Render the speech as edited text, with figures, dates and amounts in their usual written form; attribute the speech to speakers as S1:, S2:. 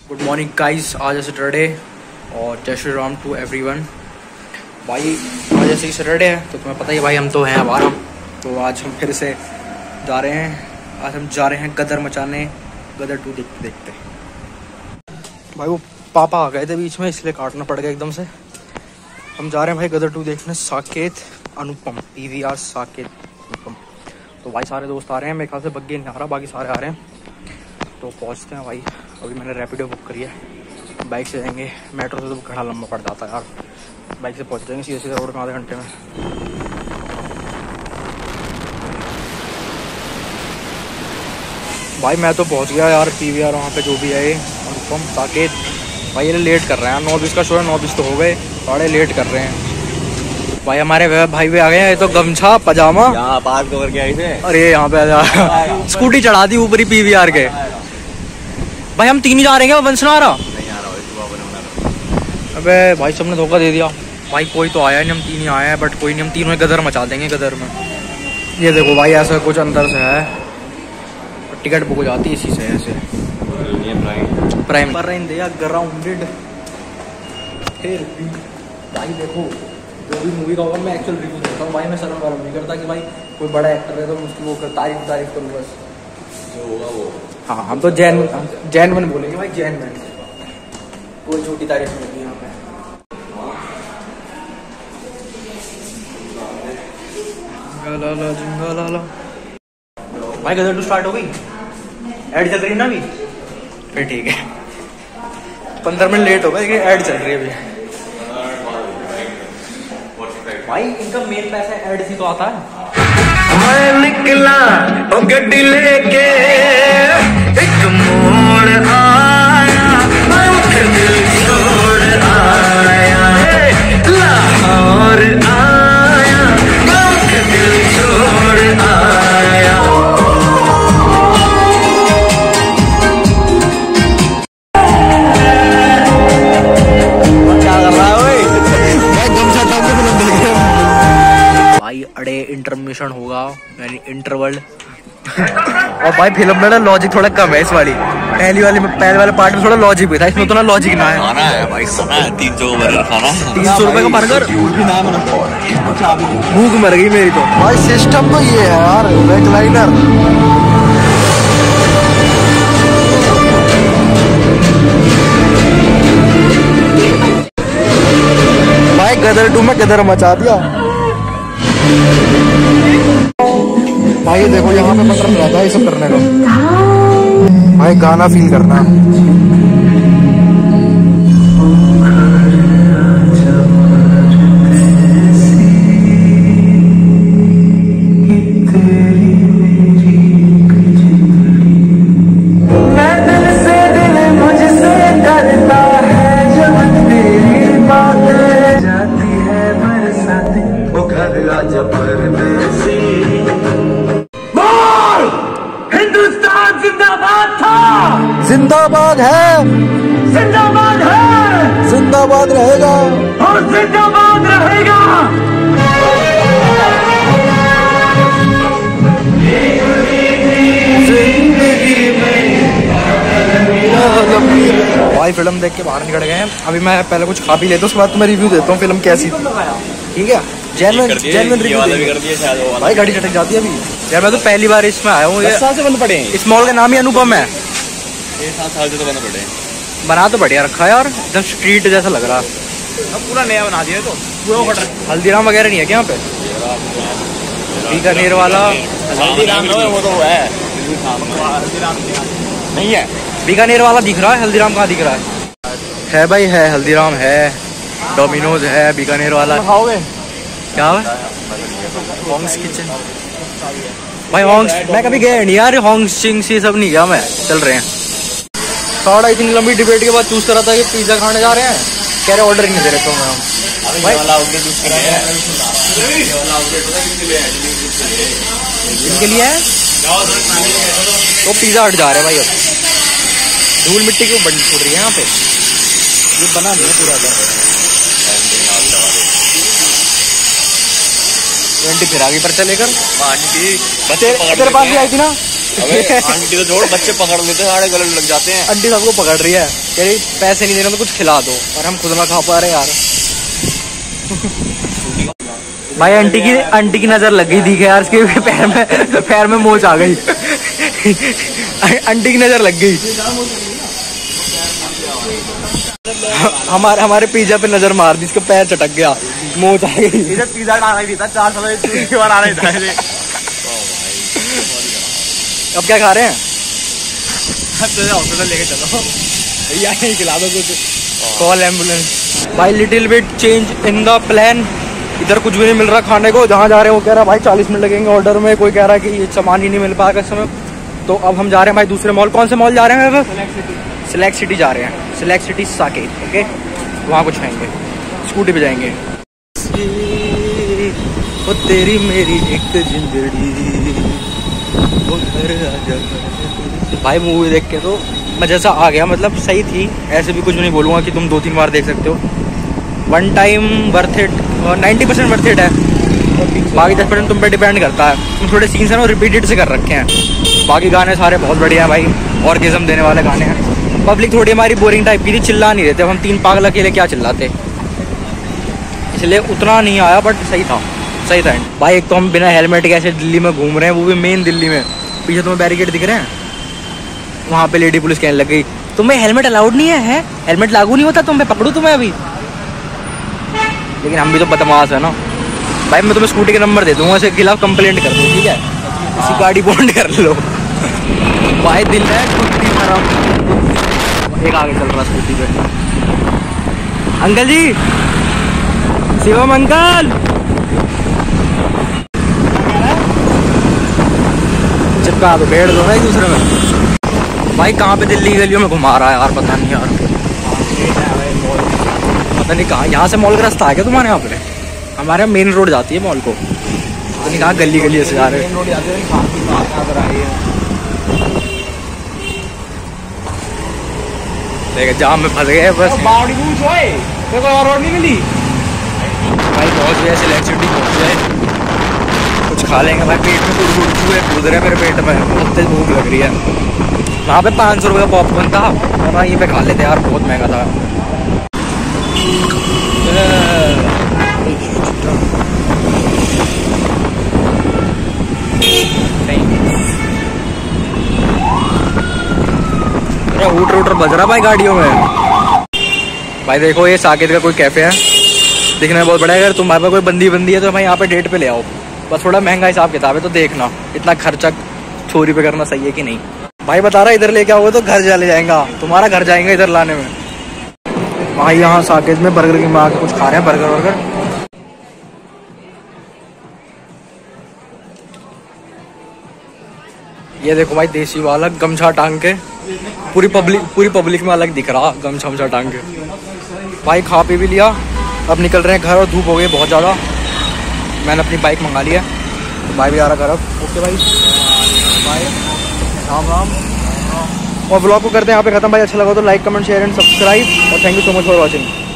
S1: Good morning guys, आज है Saturday और जय श्री राम टू एवरीवन। भाई आज ऐसे ही सैटरडे है तो तुम्हें पता ही भाई, हम तो हैं आवारा। तो आज हम फिर से जा रहे हैं, आज हम जा रहे हैं गदर मचाने, गदर 2 देखते देखते। भाई वो पापा आ गए थे बीच में, इसलिए काटना पड़ गया एकदम से। हम जा रहे हैं भाई गदर 2 देखने, साकेत अनुपम, PVR साकेत अनुपम। तो भाई सारे दोस्त आ रहे हैं, मेरे ख्याल से बग्गे नहीं आ रहा, बाकी सारे आ रहे हैं। तो पहुंचते हैं भाई। अभी मैंने रैपिडो बुक करी है, बाइक से जाएंगे। मेट्रो से तो घड़ा लंबा पड़ जाता है यार, बाइक से पहुंच जाएंगे सीधे सीधे रोड में आधे घंटे में। भाई मैं तो पहुंच गया यार, PVR वहाँ पे जो भी है ये अनुपम साकेत। भाई ये लेट कर रहे हैं, 9:20 का शो है, 9:20 तो हो गए, बड़े लेट कर रहे हैं भाई। हमारे भाई भी आ गए हैं, ये तो गमछा पजामा
S2: यहाँ पार्क कवर के आई थे।
S1: अरे यहाँ पे स्कूटी चढ़ा दी ऊपर ही PVR के। भाई हम 3 ही जा रहे हैं, वो वंश ना आ रहा।
S2: नहीं आ रहा।
S1: अबे भाई सबने धोखा दे दिया भाई, कोई तो आया नहीं, हम 3 ही आए हैं। बट कोई नहीं, हम तीनों गदर मचा देंगे गदर में। ये देखो भाई ऐसा कुछ अंदर से है, टिकट बुक हो जाती है इसी से ऐसे। प्राइम पर रहे दिया ग्राउंडेड। फिर भाई देखो जो भी मूवी का होगा मैं एक्चुअल रिव्यू देता हूँ भाई, मैं शर्म वाला नहीं करता कि भाई कोई बड़ा एक्टर है तो उसकी वो तारीफ करूँ बस,
S2: जो होगा वो।
S1: हाँ हम तो जैन बोलेंगे भाई, जैन कोई छोटी तारीफ नहीं होती यहाँ पे। भाई गदर 2 स्टार्ट हो गई, ऐड चल रही है ना अभी, फिर ठीक है। 15 मिनट लेट होगा, लेकिन ऐड चल रही है अभी। भाई इनका मेन पैसा ऐड से तो आता है।
S3: मैं निकला ओ गड्डी लेके, एक मोड़ आया, मैं दिल छोड़ आया, लाहौर आया, मैं दिल छोड़ आया।
S2: क्या कर रहा है
S1: भाई अड़े इंटरमिशन होगा, यानी इंटरवल। और भाई फिल्म में ना लॉजिक थोड़ा कम है इस वाली, पहले वाले पार्ट में थोड़ा लॉजिक भी था, इसमें तो ना लॉजिक ना है।
S2: खाना है भाई, खाना है 300 का बर्गर खाना,
S1: 300 रुपए का बर्गर। भूख मर गई मेरी तो।
S4: भाई सिस्टम तो ये है यार, बैकलाइनर। भाई गदर 2 में गदर मचा दिया भाई। देखो यहाँ पे बटन रहता है ये सब करने का भाई, गाना फील करना।
S3: हिंदुस्तान जिंदाबाद था,
S4: जिंदाबाद है,
S3: जिंदाबाद है,
S4: जिंदाबाद रहेगा
S3: और जिंदाबाद रहेगा।
S1: भाई फिल्म देख के बाहर निकल गए हैं। अभी मैं पहले कुछ खा पी लेता हूँ, उसके बाद तुम्हें रिव्यू देता हूँ फिल्म कैसी थी, ठीक है। जेन्युइन रिव्यू भाई, गाड़ी चटक जाती है अभी यार। मैं तो पहली बार इसमें आया हूँ,
S2: 10 साल से बंद पड़े।
S1: इस मॉल का नाम ही अनुपम है।
S2: 7 साल से तो बंद पड़े।
S1: बना तो बढ़िया रखा है यार, एकदम स्ट्रीट जैसा लग रहा है।
S2: अब पूरा नया बना दिया तो पूरा।
S1: हल्दीराम वगैरह नहीं है क्या यहाँ पे? बीकानेर वाला
S2: हल्दीराम वो तो है, नहीं है।
S1: बीकानेर वाला दिख रहा है, हल्दीराम कहाँ दिख रहा है भाई? है हल्दीराम है, डोमिनोज है, बीकानेर वाला।
S2: खाओगे
S1: क्या है? हॉन्ग्स किचन भाई, हॉन्ग्स मैं कभी गया नहीं यार, हॉन्ग्स चिंग्स ये सब नहीं गया मैं। चल रहे हैं थोड़ा, इतनी लंबी डिबेट के बाद चूज करा था कि पिज्जा खाने जा रहे हैं, कह रहे ऑर्डर ही नहीं दे रहे तो हम भाई। इनके लिए है तो पिज्जा हट जा रहे हैं भाई। अब धूल मिट्टी क्यों बन छूट रही है यहाँ पे, ये बना नहीं है पूरा। 20 फिर आगे पर चलेकर तेरे पास भी आई थी ना,
S2: अबे आंटी तो छोड़, बच्चे पकड़ लेते हैं, सारे गले लग जाते हैं।
S1: आंटी सबको पकड़ रही है, कह रही पैसे नहीं दे रहे तो कुछ खिला दो, और हम खुद ना खा पा रहे यार। भाई आंटी की नजर लग गई थी यार, इसके पैर में मोच आ गई। आंटी की नजर लग गई। हमारे पिज्जा पे नजर मार दी, इसका पैर चटक गया, मोच आ गई।
S2: इधर पिज्जा डाला ही था 4 साल की बार आ रहा था।
S1: अब क्या खा रहे हैं?
S2: हॉस्पिटल लेके चलो,
S1: यही खिला दो कुछ, कॉल एम्बुलेंस। भाई little bit change in the plan, इधर कुछ भी नहीं मिल रहा खाने को, जहाँ जा रहे हैं वो कह रहा है भाई 40 मिनट लगेंगे ऑर्डर में, कोई कह रहा है कि ये सामान ही नहीं मिल पाएगा इस समय। तो अब हम जा रहे हैं भाई दूसरे मॉल। कौन से मॉल जा रहे हैं? सिलेक्ट सिटी जा रहे हैं, सिलेक्ट सिटी साकेत। ओके, वहाँ कुछ खाएंगे, स्कूटी पे जाएंगे। वो तेरी मेरी एक जिंदगी वो घर आजा। भाई मूवी देख के तो मजा सा आ गया, मतलब सही थी, ऐसे भी कुछ नहीं बोलूँगा कि तुम 2-3 बार देख सकते हो। One time worth it, 90% worth it है, बाकी 10% तुम पे डिपेंड करता है। थोड़े सीन्स हैं वो रिपीटेड से कर रखे हैं, बाकी गाने सारे बहुत बढ़िया हैं भाई, ऑर्गेज़म देने वाले गाने हैं। पब्लिक थोड़ी हमारी बोरिंग टाइप की थी, चिल्ला नहीं रहते, हम 3 पागल अकेले क्या चिल्लाते, इसलिए उतना नहीं आया, बट सही था भाई। एक तो हम बिना हेलमेट के ऐसे दिल्ली में घूम रहे हैं, वो भी मेन दिल्ली में। पीछे तुम्हें बैरिकेड दिख रहे हैं, वहाँ पे लेडी पुलिस कहने लग गई तुम्हें हेलमेट अलाउड नहीं है, हेलमेट लागू नहीं होता, तुम्हें पकड़ू तुम्हें अभी। लेकिन हम भी तो बदमाश है ना भाई। मैं तुम्हें स्कूटी के नंबर दे दूंगा, उसके खिलाफ कंप्लेंट कर दो, ठीक है? इसी गाड़ी बॉन्ड कर लो भाई। दिल है छुट्टी खराब। एक आगे चल रहा स्कूटी पे, अंकल जी, शिवम अंकल, चिपका दो, बैठ दो ना एक दूसरे में। भाई कहाँ पे दिल्ली गलियों में घुमा रहा है यार, पता नहीं यार, पता नहीं कहाँ। यहाँ से मॉल का रास्ता है क्या तुम्हारे यहाँ पे? हमारे यहाँ मेन रोड जाती है मॉल को, पता नहीं कहाँ गली से जा रहे हैं। देखा जाम में फंस गए बस, और रोड नहीं मिली भाई। पहुँच गए सिलेक्ट सिटी, पहुँच गए, कुछ खा लेंगे भाई। पेट में चूहे कूद रहे मेरे पेट में, बहुत तेज भूख लग रही है। वहाँ पे 500 रुपये का पॉपकॉर्न था, और यहीं पे खा लेते यार, बहुत महंगा था। हूटर बज रहा भाई गाड़ियों में। भाई देखो ये साकेत का कोई कैफे है, दिखने में बहुत बड़ा है। अगर तुम्हारे पास कोई बंदी है तो भाई यहाँ पे डेट पे ले आओ, बस थोड़ा महंगा हिसाब किताब है, तो देखना इतना खर्चा छोरी पे करना सही है कि नहीं। भाई बता रहा इधर लेके आओगे तो घर चले जाएगा, तुम्हारा घर जाएंगे इधर लाने में। भाई यहाँ साकेत में बर्गर की माँ कुछ खा रहे हैं, बर्गर। ये देखो भाई देसी वाला गमछा टांग के, पूरी पब्लिक में अलग दिख रहा, गमछा टांग के। भाई खा पी भी लिया, अब निकल रहे हैं घर, और धूप हो गई बहुत ज़्यादा। मैंने अपनी बाइक मंगा ली है, भाई भी आ रहा घर अब। ओके भाई, बाय, राम। और व्लॉग को करते हैं यहाँ पे खत्म भाई। अच्छा लगा तो like, comment, share and subscribe, और thank you so much for watching.